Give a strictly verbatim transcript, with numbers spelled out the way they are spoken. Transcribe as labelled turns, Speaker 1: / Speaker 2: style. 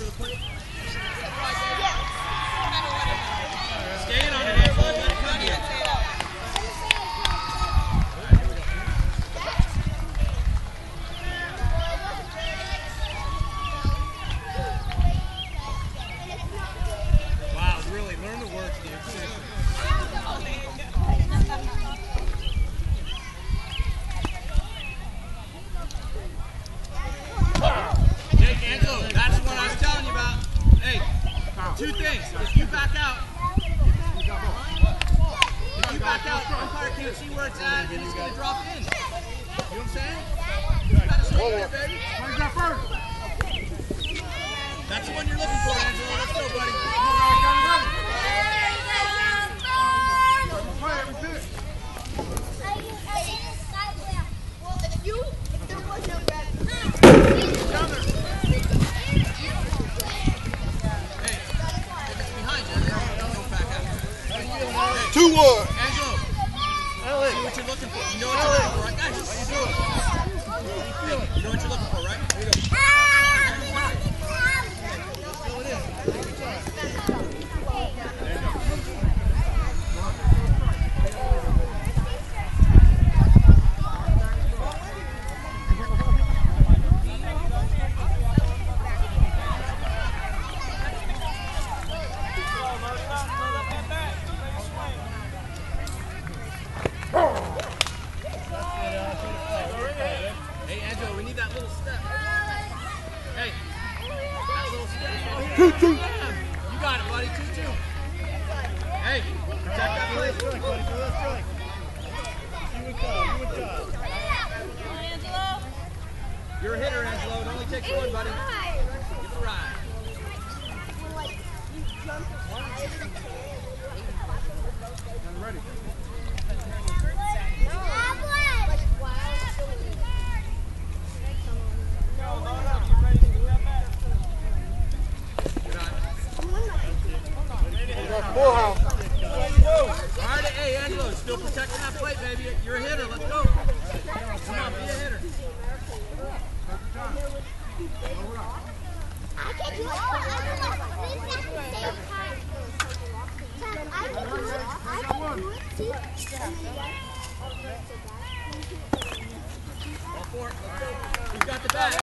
Speaker 1: Stay in on it, Angelo. Let it come to you. Wow, really, learn the words, dude. Jake, Angelo, that's what I was telling you about. Hey, two things. If you back out, if you back out, the umpire can't see where it's at, and he's going to drop in. You know what I'm saying? You got to stay there, baby.
Speaker 2: Where's that first?
Speaker 1: That's the one you're looking for, Angelo. Let's go, buddy.
Speaker 2: two one.
Speaker 1: Angelo, see what you're looking for. You know what you're looking for, right, guys? Hey, you know what you're looking for, right? Here you go. Hey, Angelo, we need that little step. Hey, that little step.
Speaker 2: Two two.
Speaker 1: You got it, buddy. Two two. Hey, protect that plate. You're a hitter, Angelo. It only takes one, buddy. Get the ride.
Speaker 2: Ready. Full house.
Speaker 1: All right, hey, Angelo, still protecting that plate, baby. You're a hitter. Let's go. Come on, be a hitter.
Speaker 3: I can do it. I can do it. I can do it too.
Speaker 1: All four. Let's go. Who's got the bat?